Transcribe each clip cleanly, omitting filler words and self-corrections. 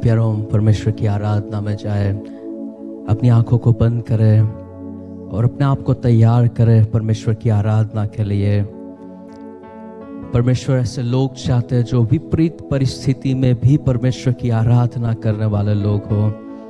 प्यारों, परमेश्वर की आराधना में जाए, अपनी आंखों को बंद करें और अपने आप को तैयार करें परमेश्वर की आराधना के लिए। परमेश्वर ऐसे लोग चाहते हैं जो विपरीत परिस्थिति में भी परमेश्वर की आराधना करने वाले लोग हो।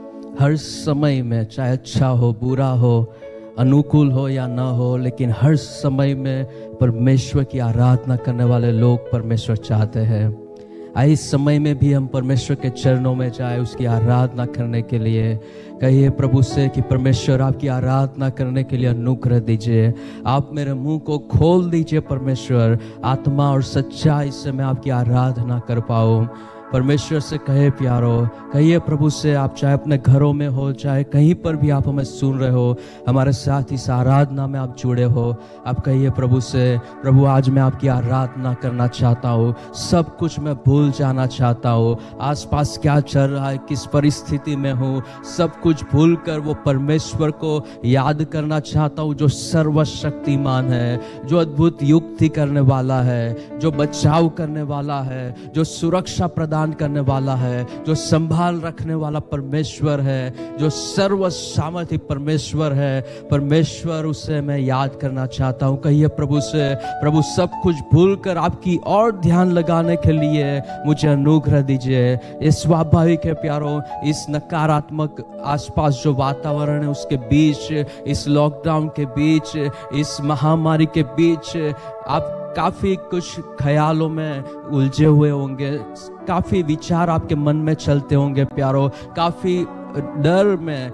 हर समय में, चाहे अच्छा हो, बुरा हो, अनुकूल हो या ना हो, लेकिन हर समय में परमेश्वर की आराधना करने वाले लोग परमेश्वर चाहते हैं। आइए इस समय में भी हम परमेश्वर के चरणों में जाए उसकी आराधना करने के लिए। कहिए प्रभु से कि परमेश्वर आपकी आराधना करने के लिए अनुग्रह दीजिए। आप मेरे मुंह को खोल दीजिए परमेश्वर, आत्मा और सच्चाई से मैं आपकी आराधना कर पाऊँ। परमेश्वर से कहे प्यारो, कहिए प्रभु से, आप चाहे अपने घरों में हो, चाहे कहीं पर भी आप हमें सुन रहे हो, हमारे साथ इस आराधना में आप जुड़े हो, आप कहिए प्रभु से, प्रभु आज मैं आपकी आराधना करना चाहता हूँ। सब कुछ मैं भूल जाना चाहता हूँ। आसपास क्या चल रहा है, किस परिस्थिति में हूँ, सब कुछ भूल कर वो परमेश्वर को याद करना चाहता हूँ जो सर्वशक्तिमान है, जो अद्भुत युक्ति करने वाला है, जो बचाव करने वाला है, जो सुरक्षा प्रदान करने वाला है, जो संभाल रखने वाला परमेश्वर है, जो सर्व सामर्थी परमेश्वर है। परमेश्वर, उसे मैं याद करना चाहता हूँ। कहिए प्रभु से, प्रभु सब कुछ भूलकर आपकी और ध्यान लगाने के लिए मुझे अनुग्रह दीजिए। ये स्वाभाविक है प्यारों, इस नकारात्मक आसपास जो वातावरण है उसके बीच, इस लॉकडाउन के बीच, इस महामारी के बीच आप काफी कुछ ख्यालों में उलझे हुए होंगे, काफी विचार आपके मन में चलते होंगे प्यारो, काफी डर में,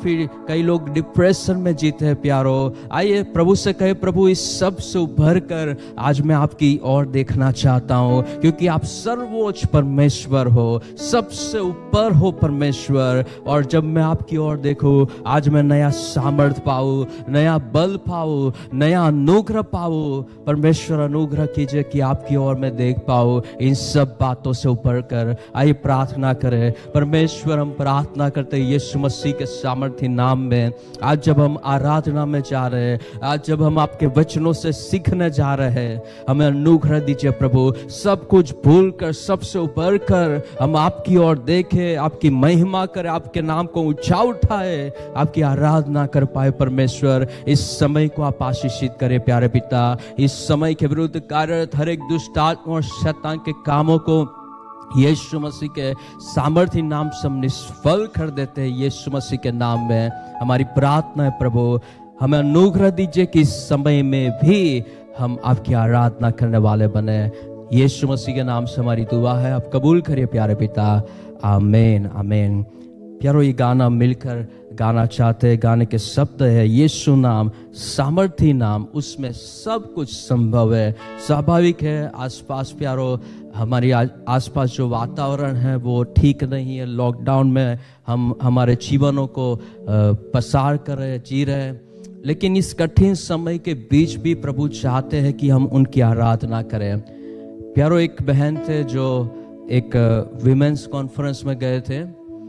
कई लोग डिप्रेशन में जीते हैं प्यारो। आइए प्रभु से कहे, प्रभु इस सब से उभर कर आज मैं आपकी ओर देखना चाहता हूँ, क्योंकि आप सर्वोच्च परमेश्वर हो, सबसे ऊपर हो परमेश्वर। और जब मैं आपकी ओर देखूं, आज मैं नया सामर्थ पाऊँ, नया बल पाऊँ, नया अनुग्रह पाऊँ। परमेश्वर अनुग्रह कीजिए कि आपकी ओर मैं देख पाऊँ इन सब बातों से ऊपर कर। आइए प्रार्थना करें। परमेश्वर, हम प्रार्थना करते यीशु मसीह के सामर्थी नाम में, आज जब हम आराधना में जा रहे हैं, आज जब हम आपके वचनों से सीखने जा रहे हैं, हमें अनुग्रह दीजिए प्रभु। सब कुछ भूल कर, सबसे ऊपर कर हम आपकी ओर देखें, आपकी महिमा करें, आपके नाम को ऊंचा उठाए, आपकी आराधना कर पाए। परमेश्वर, इस समय को आप आशीषित करें प्यारे पिता। इस समय के विरुद्ध कार्यरत हर एक दुष्ट आत्मा और शैतान के कामों को यीशु मसीह के सामर्थी नाम से हम निष्फल कर देते हैं। यीशु मसीह के नाम में हमारी प्रार्थना है प्रभु, हमें अनुग्रह दीजिए कि इस समय में भी हम आपकी आराधना करने वाले बने। यीशु मसीह के नाम से हमारी दुआ है, आप कबूल करिए प्यारे पिता। आमीन आमीन। प्यारो, ये गाना मिलकर गाना चाहते हैं। गाने के शब्द है, यीशु नाम सामर्थी नाम, उसमें सब कुछ संभव है। स्वाभाविक है आसपास प्यारो, हमारी आसपास जो वातावरण है वो ठीक नहीं है। लॉकडाउन में हम हमारे जीवनों को पसार कर रहे, जी रहे, लेकिन इस कठिन समय के बीच भी प्रभु चाहते हैं कि हम उनकी आराधना करें। प्यारो, एक बहन थे जो एक विमेंस कॉन्फ्रेंस में गए थे,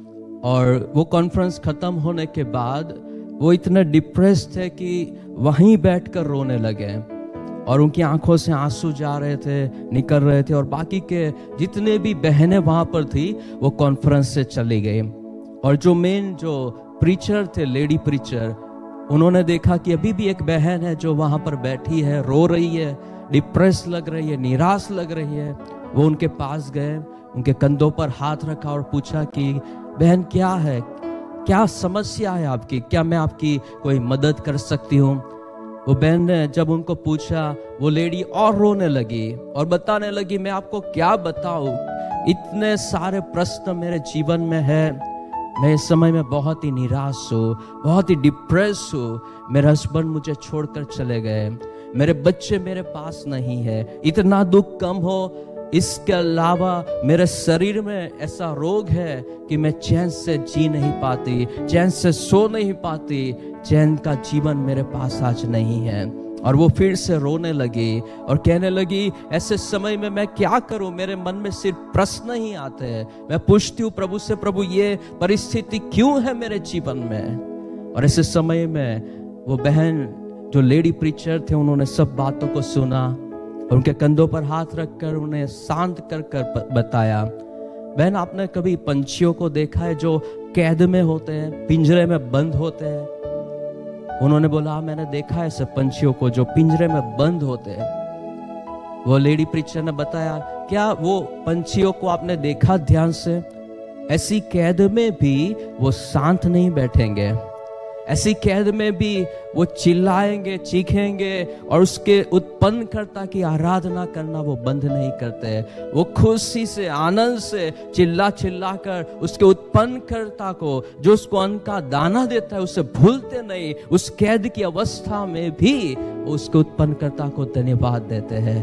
और वो कॉन्फ्रेंस खत्म होने के बाद वो इतने डिप्रेस थे कि वहीं बैठकर रोने लगे, और उनकी आंखों से आंसू जा रहे थे, निकल रहे थे। और बाकी के जितने भी बहनें वहां पर थी वो कॉन्फ्रेंस से चली गई। और जो मेन जो प्रीचर थे, लेडी प्रीचर, उन्होंने देखा कि अभी भी एक बहन है जो वहां पर बैठी है, रो रही है, डिप्रेस लग रही है, निराश लग रही है। वो उनके पास गए, उनके कंधों पर हाथ रखा और पूछा कि बहन क्या है, क्या समस्या है आपकी, क्या मैं आपकी कोई मदद कर सकती हूँ। वो बहन ने जब उनको पूछा, वो लेडी और रोने लगी और बताने लगी, मैं आपको क्या बताऊं, इतने सारे प्रश्न मेरे जीवन में है, मैं इस समय में बहुत ही निराश हूँ, बहुत ही डिप्रेस हूँ। मेरे हस्बैंड मुझे छोड़कर चले गए, मेरे बच्चे मेरे पास नहीं है, इतना दुख कम हो, इसके अलावा मेरे शरीर में ऐसा रोग है कि मैं चैन से जी नहीं पाती, चैन से सो नहीं पाती, चैन का जीवन मेरे पास आज नहीं है। और वो फिर से रोने लगी और कहने लगी, ऐसे समय में मैं क्या करूं, मेरे मन में सिर्फ प्रश्न ही आते हैं। मैं पूछती हूँ प्रभु से, प्रभु ये परिस्थिति क्यों है मेरे जीवन में। और ऐसे समय में वो बहन जो लेडी प्रीचर थे, उन्होंने सब बातों को सुना, उनके कंधों पर हाथ रखकर उन्हें शांत कर बताया बहन, आपने कभी पंछियों को देखा है जो कैद में होते हैं, पिंजरे में बंद होते हैं? उन्होंने बोला, मैंने देखा है ऐसे पंछियों को जो पिंजरे में बंद होते हैं। वो लेडी प्रीचर ने बताया, क्या वो पंछियों को आपने देखा ध्यान से? ऐसी कैद में भी वो शांत नहीं बैठेंगे, ऐसी कैद में भी वो चिल्लाएंगे, चीखेंगे और उसके उत्पन्नकर्ता की आराधना करना वो बंद नहीं करते। वो खुशी से, आनंद से चिल्ला चिल्ला कर उसके उत्पन्नकर्ता को, जो उसको अन्न का दाना देता है, उसे भूलते नहीं। उस कैद की अवस्था में भी वो उसके उत्पन्नकर्ता को धन्यवाद देते हैं।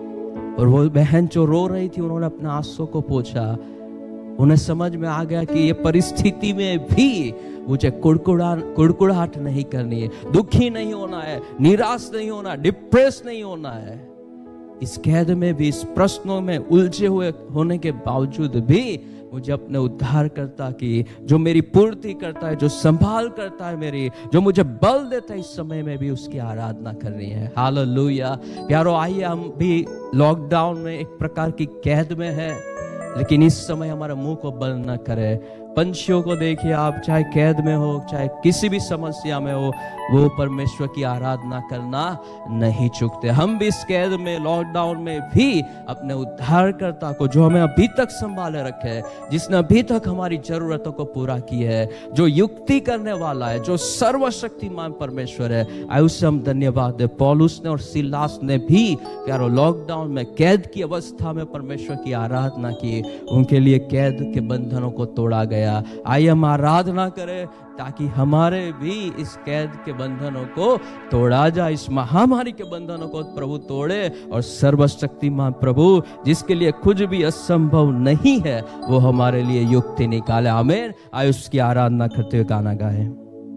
और वो बहन जो रो रही थी, उन्होंने अपने आंसू को पोंछा। उन्हें समझ में आ गया कि ये परिस्थिति में भी मुझे कुड़कुड़ाहट नहीं करनी है, दुखी नहीं होना है, निराश नहीं होना, डिप्रेस नहीं होना है। इस कैद में भी, इस प्रश्नों में उलझे हुए होने के बावजूद भी मुझे अपने उद्धारकर्ता की, जो मेरी पूर्ति करता है, जो संभाल करता है मेरी, जो मुझे बल देता है, इस समय में भी उसकी आराधना करनी है। हालेलुया। प्यारो, आइए हम भी लॉकडाउन में एक प्रकार की कैद में है, लेकिन इस समय हमारे मुंह को बंद न करे। पंछियों को देखिए आप, चाहे कैद में हो, चाहे किसी भी समस्या में हो, वो परमेश्वर की आराधना करना नहीं चूकते। हम भी इस कैद में, लॉकडाउन में भी अपने उद्धारकर्ता को, जो हमें अभी तक संभाले रखे है, जिसने अभी तक हमारी जरूरतों को पूरा किया है, जो युक्ति करने वाला है, जो सर्वशक्तिमान परमेश्वर है, आइए उससे हम धन्यवाद दे। पौलुस ने और सिलास ने भी प्यारो लॉकडाउन में, कैद की अवस्था में परमेश्वर की आराधना की। उनके लिए कैद के बंधनों को तोड़ा गया। आइए हम आराधना करें ताकि हमारे भी इस कैद के बंधनों को तोड़ा जाए, इस महामारी के बंधनों को प्रभु तोड़े और सर्वशक्तिमान प्रभु, जिसके लिए कुछ भी असंभव नहीं है, वो हमारे लिए युक्ति निकाले। आमीन। आइए उसकी आराधना करते हुए गाना गाएं।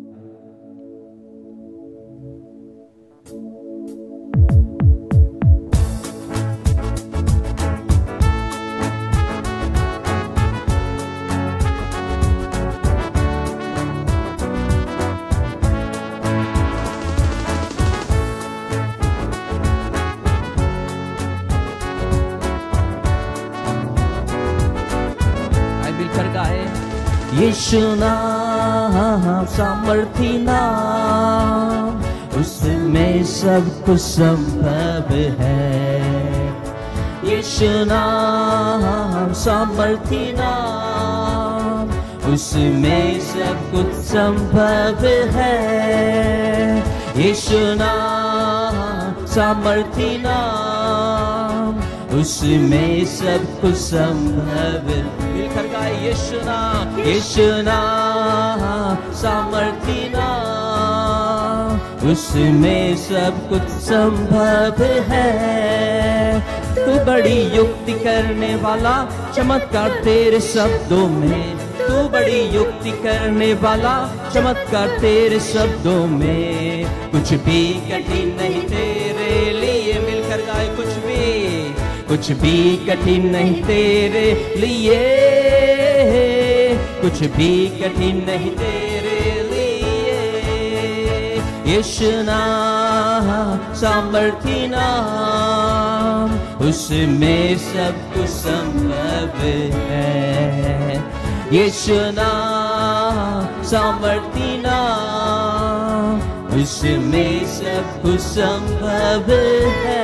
यीशु नाम सामर्थी नाम, उसमें सब कुछ संभव है। यीशु नाम सामर्थी नाम, उसमें सब कुछ संभव है। यीशु नाम सामर्थी नाम, उसमें सब कुछ संभव है। यीशु नाम, यीशु नाम सामर्थी नाम, उसमें सब कुछ संभव है। तू बड़ी युक्ति करने वाला, चमत्कार तेरे शब्दों में। तू बड़ी युक्ति करने वाला, चमत्कार तेरे शब्दों में। कुछ भी कठिन नहीं तेरे लिए, मिलकर गाए। कुछ भी कठिन नहीं तेरे लिए, कुछ भी कठिन नहीं तेरे लिए। यीशु नाम सामर्थी नाम, उसमें सब कुछ संभव है। यीशु नाम सामर्थी नाम, उसमें सब कुछ संभव है।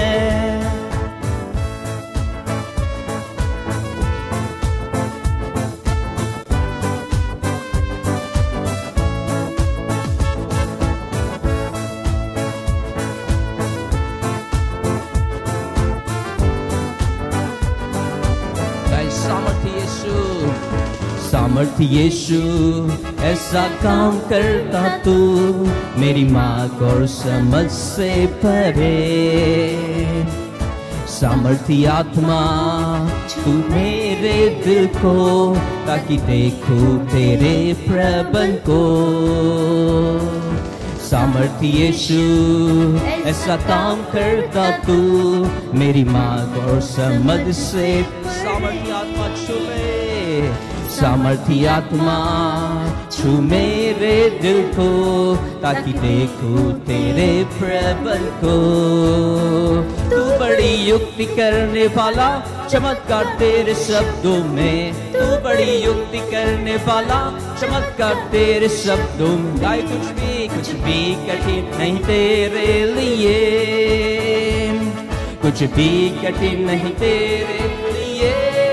सामर्थ्य यीशु ऐसा काम करता तू, मेरी माँ और समझ से परे। सामर्थ्य आत्मा तू मेरे दिल को, ताकि देखूं तेरे प्रबंध को। सामर्थ्य यीशु ऐसा काम करता तू, मेरी माँ और समझ से। सामर्थ्य आत्मा छुपे, सामर्थी आत्मा छू मेरे दिल को, ताकि देखूं तेरे प्रबल को। तू बड़ी युक्ति करने वाला, चमत्कार तेरे शब्दों में। तू बड़ी युक्ति करने वाला, चमत्कार तेरे शब्दों में। गाय कुछ भी कठिन नहीं तेरे लिए, कुछ भी कठिन नहीं तेरे लिए,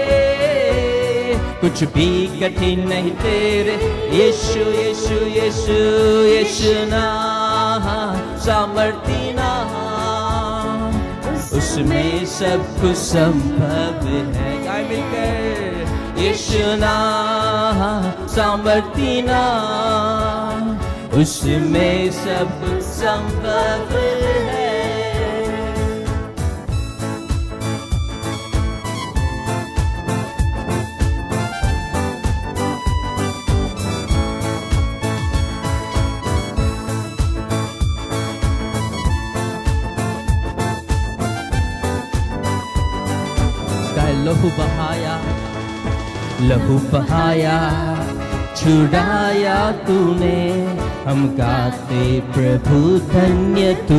कुछ भी कठिन नहीं तेरे। यीशु यीशु यीशु यीशु नाम सामर्थी नाम, उसमें सब कुछ संभव है। गाय मिलकर यीशु नाम सामर्थी नाम, उसमें सब कुछ संभव है। लहू बहाया, लहू बहाया, छुड़ाया तूने, हम गाते प्रभु धन्य तू।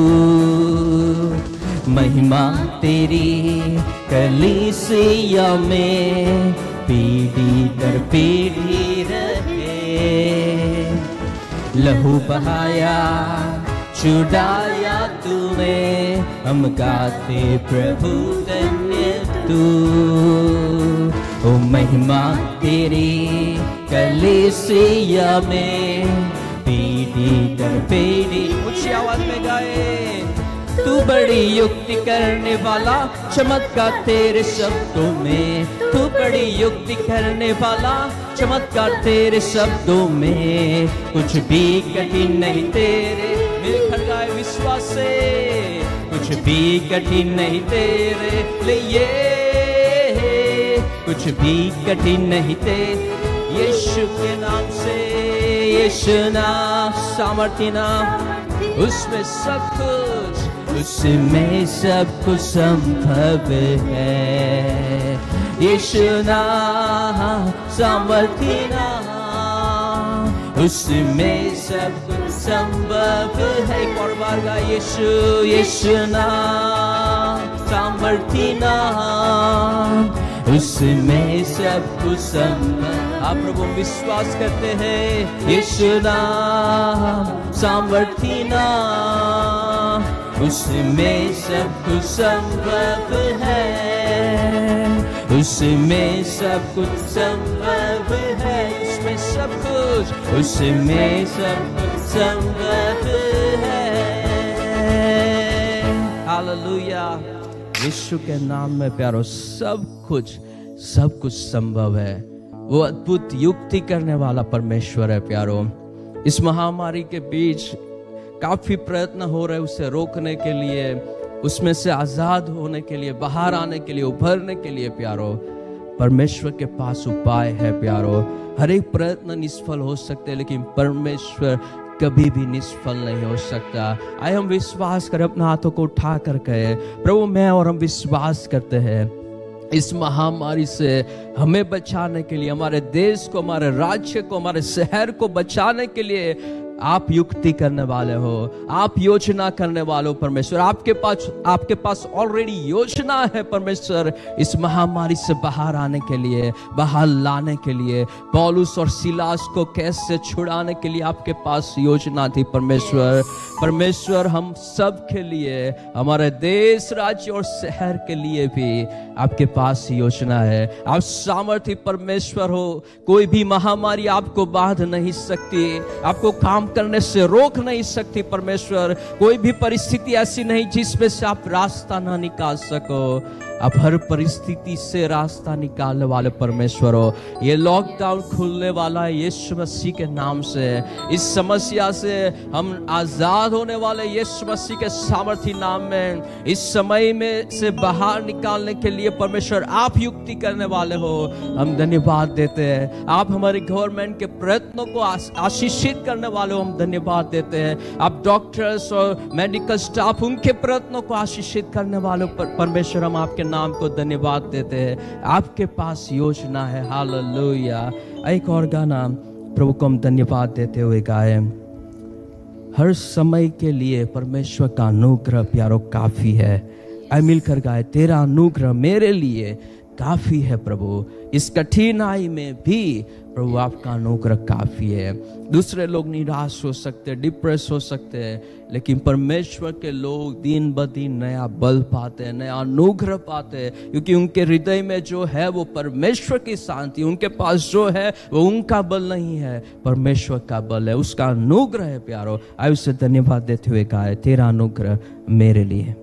महिमा तेरी कलीसिया में पीढ़ी दर पीढ़ी रहे। लहू बहाया, छुड़ाया तूने, हम गाते प्रभु धन्य तू। ओ महिमा तेरी कलीसिया में पीढ़ी दर पीढ़ी। ऊंची आवाज में गाए। तू बड़ी युक्ति करने वाला, चमत्कार तेरे शब्दों में। तू बड़ी युक्ति करने वाला, चमत्कार तेरे शब्दों में। कुछ भी कठिन नहीं तेरे, मिलकर गाए विश्वास से। कुछ भी कठिन नहीं तेरे लिए, कुछ भी कठिन नहीं तेरे। यीशु के नाम से, यीशु नाम सामर्थी नाम, उसमें सब कुछ, उसमें सब कुछ संभव है। यीशु नाम सामर्थी नाम, उसमें सब कुछ संभव है। एक और बार गा यीशु, यीशु नाम सामर्थी नाम, उसमें सब कुछ संभव। आप प्रभु विश्वास करते हैं। यीशु नाम सामर्थी नाम, उसमें सब कुछ संभव है। उसमें सब कुछ संभव है। उसमें सब कुछ, उसमें सब कुछ संभव है। हालेलुया। यीशु के नाम में प्यारो सब कुछ संभव है। वो अद्भुत युक्ति करने वाला परमेश्वर है प्यारो। इस महामारी के बीच काफी प्रयत्न हो रहे उसे रोकने के लिए, उसमें से आजाद होने के लिए, बाहर आने के लिए, उभरने के लिए प्यारो। परमेश्वर के पास उपाय है प्यारो। हर एक प्रयत्न निष्फल हो सकते हैं, लेकिन परमेश्वर कभी भी निष्फल नहीं हो सकता। आइए हम विश्वास करें, अपने हाथों को उठा कर कहे, प्रभु मैं और हम विश्वास करते हैं इस महामारी से हमें बचाने के लिए, हमारे देश को, हमारे राज्य को, हमारे शहर को बचाने के लिए आप युक्ति करने वाले हो, आप योजना करने वाले हो परमेश्वर। आपके पास ऑलरेडी योजना है परमेश्वर, इस महामारी से बाहर आने के लिए, बाहर लाने के लिए। पौलुस और सिलास को कैसे छुड़ाने के लिए आपके पास योजना थी परमेश्वर। परमेश्वर हम सब के लिए, हमारे देश, राज्य और शहर के लिए भी आपके पास योजना है। आप सामर्थी परमेश्वर हो, कोई भी महामारी आपको बांध नहीं सकती, आपको काम करने से रोक नहीं सकती परमेश्वर। कोई भी परिस्थिति ऐसी नहीं जिसमें से आप रास्ता ना निकाल सको। आप हर परिस्थिति से रास्ता निकालने वाले परमेश्वर हो। ये लॉकडाउन खुलने वाला है यीशु मसीह के नाम से। इस समस्या से हम आजाद होने वाले यीशु मसीह के सामर्थी नाम में। इस समय में से बाहर निकालने के लिए परमेश्वर आप युक्ति करने वाले हो। हम धन्यवाद देते हैं। आप हमारे गवर्नमेंट के प्रयत्नों को आशीषित करने वाले हो, हम धन्यवाद देते हैं। आप डॉक्टर्स और मेडिकल स्टाफ, उनके प्रयत्नों को आशीषित करने वाले परमेश्वर, हम आपके नाम को धन्यवाद देते हैं। आपके पास योजना है। हालेलुया। एक और गाना प्रभु को हम धन्यवाद देते हुए गाए। हर समय के लिए परमेश्वर का अनुग्रह प्यारो काफी है। आइए मिलकर गाए, तेरा अनुग्रह मेरे लिए काफी है प्रभु। इस कठिनाई में भी प्रभु आपका अनुग्रह काफी है। दूसरे लोग निराश हो सकते, डिप्रेस हो सकते हैं, लेकिन परमेश्वर के लोग दिन ब दिन नया बल पाते हैं, नया अनुग्रह पाते हैं, क्योंकि उनके हृदय में जो है वो परमेश्वर की शांति, उनके पास जो है वो उनका बल नहीं है, परमेश्वर का बल है, उसका अनुग्रह है प्यारो। आइए उसे धन्यवाद देते हुए गाए, तेरा अनुग्रह मेरे लिए।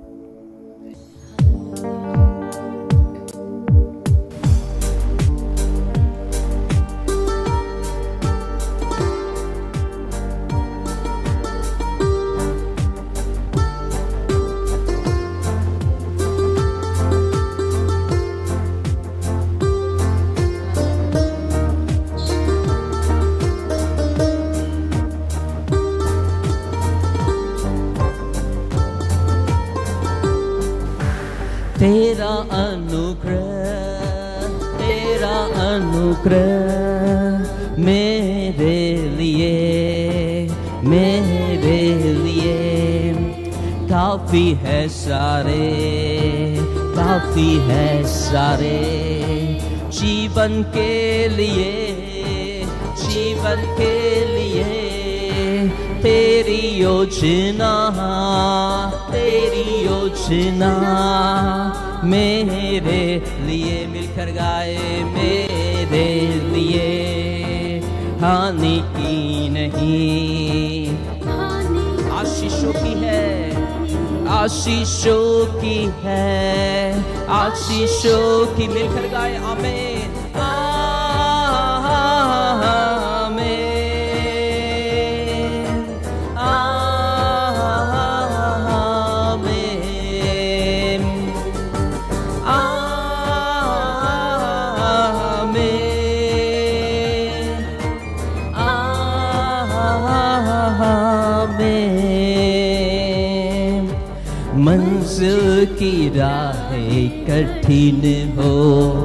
तेरा अनुग्रह मेरे लिए काफी है सारे जीवन के लिए तेरी योजना मेरे लिए। मिलकर गाए, मेरे लिए हानि की नहीं, आशीषों की है, आशीषों की। मिलकर गाए, आमीन मंजिल की राहें कठिन हो,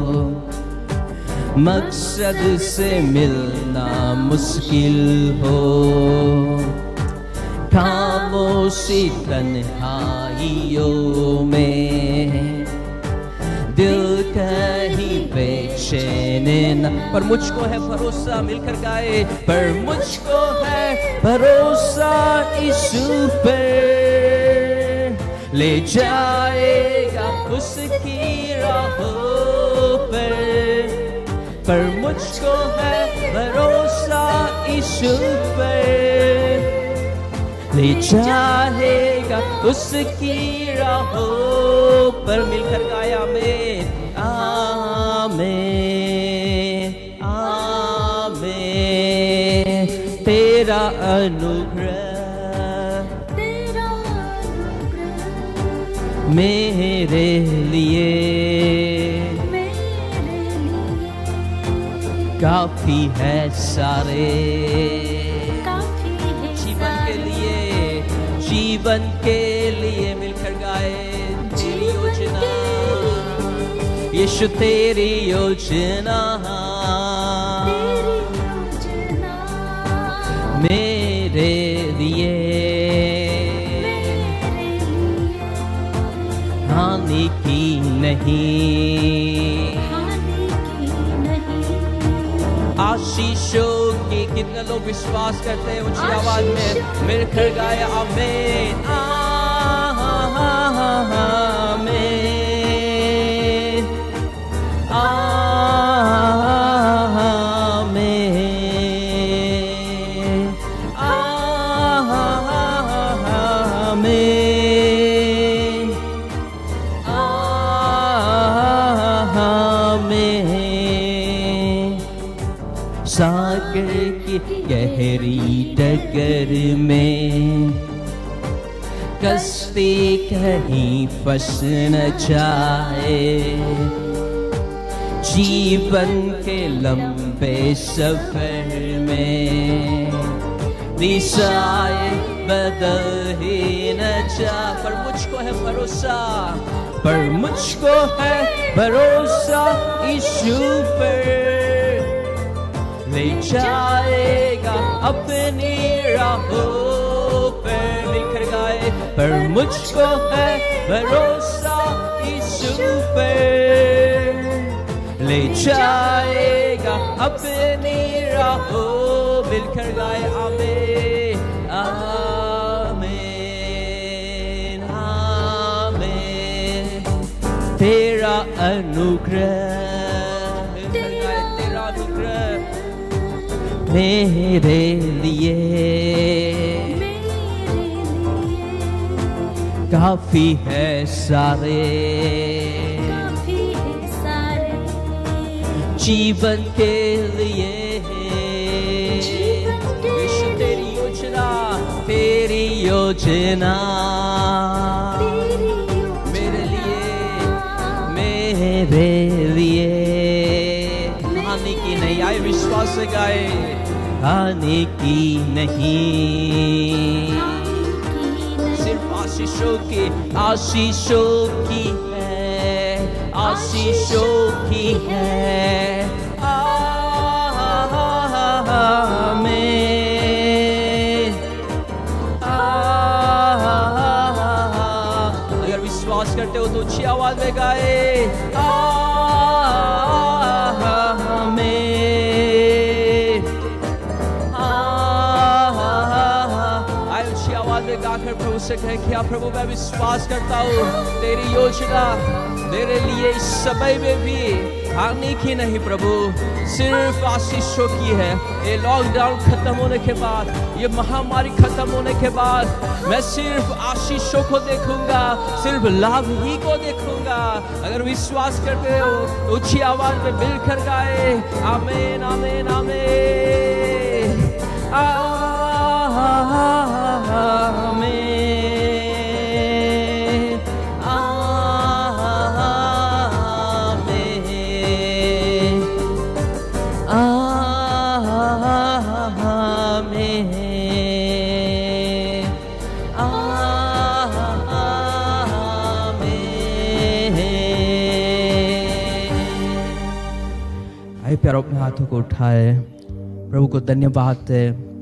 मकसद से मिलना मुश्किल हो, खामोशी तन्हाइयों में दिल कहीं बेचैन न, पर मुझको है भरोसा। मिलकर गाए, पर मुझको है भरोसा यीशु पर, ले जाएगा उसकी राहों पर मुझको है भरोसा यीशु पर, ले जाएगा उसकी राहों पर। मिलकर गाया, आमीन आमीन आमीन। तेरा अनुग्रह मेरे लिए काफी है सारे, जीवन के लिए। मिलकर गाए, तेरी योजना यीशु, तेरी योजना मेरे लिए हानि की नहीं, आशीषों की। कितने लोग विश्वास करते हैं ऊंची आवाज में? मिलकर गाए, आमीन आमीन सागर की गहरी डगर में कश्ती कहीं फंस न जाए, जीवन के लंबे सफर में दिशाएं बदल ही न जा। पर मुझको है भरोसा, पर मुझको है भरोसा यीशु पर, ले जाएगा अपनी राहों पर। मिलकर गाए, पर मुझको है भरोसा यीशु पर, ले जाएगा अपनी राहों। मिलकर गाए, आमीन आमीन आमीन। तेरा अनुग्रह, तेरा अनुग्रह मेरे लिए काफी है सारे, जीवन के लिए। विश्व तेरी योजना, तेरी योजना मेरे लिए, मेरे लिए हानि की नहीं। आए विश्वास से गाए, हानि की नहीं, सिर्फ आशीषों की, आशीषों की है, आशीषों की है। आमीन। अगर विश्वास करते हो तो अच्छी आवाज में गाए, गाकर प्रभु से कहे कि प्रभु मैं विश्वास करता हूँ तेरी योजना मेरे लिए इस समय में भी हानि की नहीं प्रभु, सिर्फ आशीषों की है। ये लॉकडाउन खत्म होने के बाद, ये महामारी खत्म होने के बाद मैं सिर्फ आशीषों को देखूंगा, सिर्फ लाभ ही को देखूंगा। अगर विश्वास करते हो ऊंची आवाज में मिलकर गाए, आमीन आमीन आमीन आमीन। प्यारो अपने हाथों को उठाए, प्रभु को धन्यवाद दे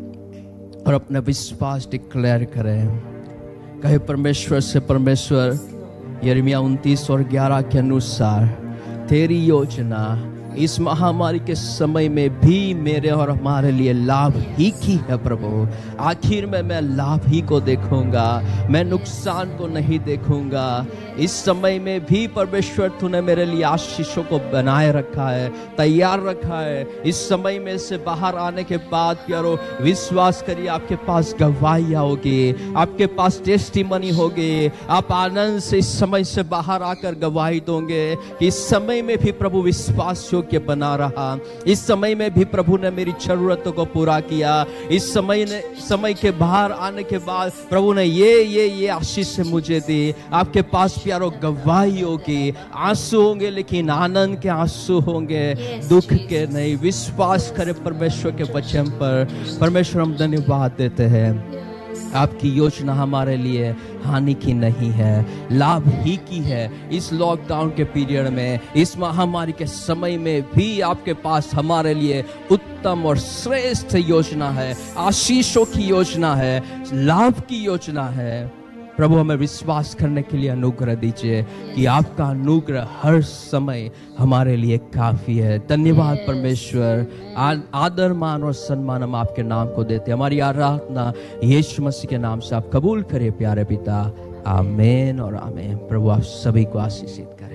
और अपना विश्वास डिक्लेयर करें। कहे परमेश्वर से, परमेश्वर यिर्मयाह 29:11 के अनुसार तेरी योजना इस महामारी के समय में भी मेरे और हमारे लिए लाभ ही की है प्रभु। आखिर में मैं लाभ ही को देखूंगा, मैं नुकसान को नहीं देखूंगा। इस समय में भी परमेश्वर तूने मेरे लिए आशीषों को बनाए रखा है, तैयार रखा है। इस समय में से बाहर आने के बाद प्यारो विश्वास करिए आपके पास गवाही होगी, आपके पास टेस्टिमनी होगी। आप आनंद से इस समय से बाहर आकर गवाही दोगे कि इस समय में भी प्रभु विश्वास योग्य बना रहा, इस समय में भी प्रभु ने मेरी जरूरतों को पूरा किया। इस समय के बाहर आने के बाद प्रभु ने ये आशीष से मुझे दी। आपके पास प्यारो गवाही होगी, आंसू होंगे लेकिन आनंद के आंसू होंगे, दुख के नहीं। विश्वास करें परमेश्वर के वचन पर। परमेश्वर हम धन्यवाद देते हैं, आपकी योजना हमारे लिए हानि की नहीं है, लाभ ही की है। इस लॉकडाउन के पीरियड में, इस महामारी के समय में भी आपके पास हमारे लिए उत्तम और श्रेष्ठ योजना है, आशीषों की योजना है, लाभ की योजना है। प्रभु हमें विश्वास करने के लिए अनुग्रह दीजिए कि आपका अनुग्रह हर समय हमारे लिए काफी है। धन्यवाद परमेश्वर, आदर मान और सम्मान हम आपके नाम को देते हैं। हमारी आराधना यीशु मसीह के नाम से आप कबूल करें प्यारे पिता, आमीन और आमीन। प्रभु आप सभी को आशीषित करें।